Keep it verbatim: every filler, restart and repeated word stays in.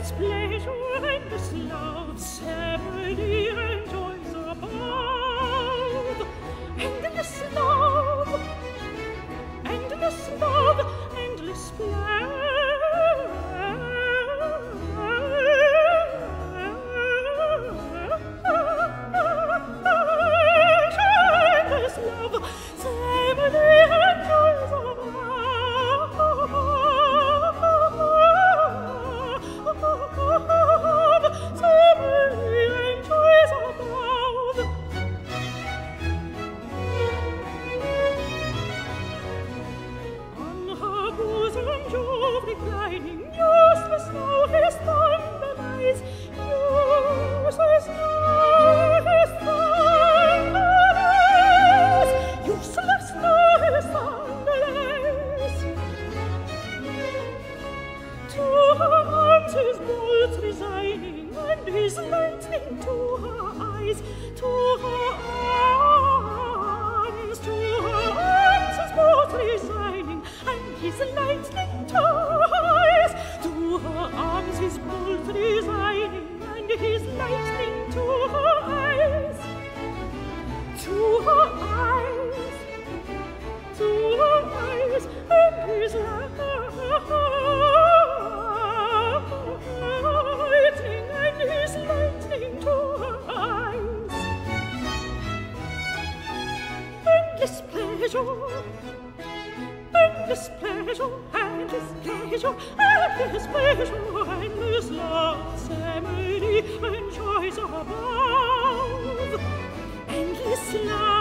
endless pleasure, endless love, ceremony and joys above. Endless love, endless love, endless pleasure. Endless love, ceremony and joys above. Reclining, useless now his thunder lies, useless now his thunder lies, useless now his thunder lies. To her arms his bolts resigning, and his lightning to her eyes, to her arms, to her arms his bolts resigning, and his lightning to her eyes, to her arms his bolt resigning, and his lightning to her eyes, to her eyes, to her eyes, and his lightning, and his lightning to her eyes. Endless pleasure, endless pleasure, endless pleasure, endless pleasure, endless love, ceremony and joys above. Endless love.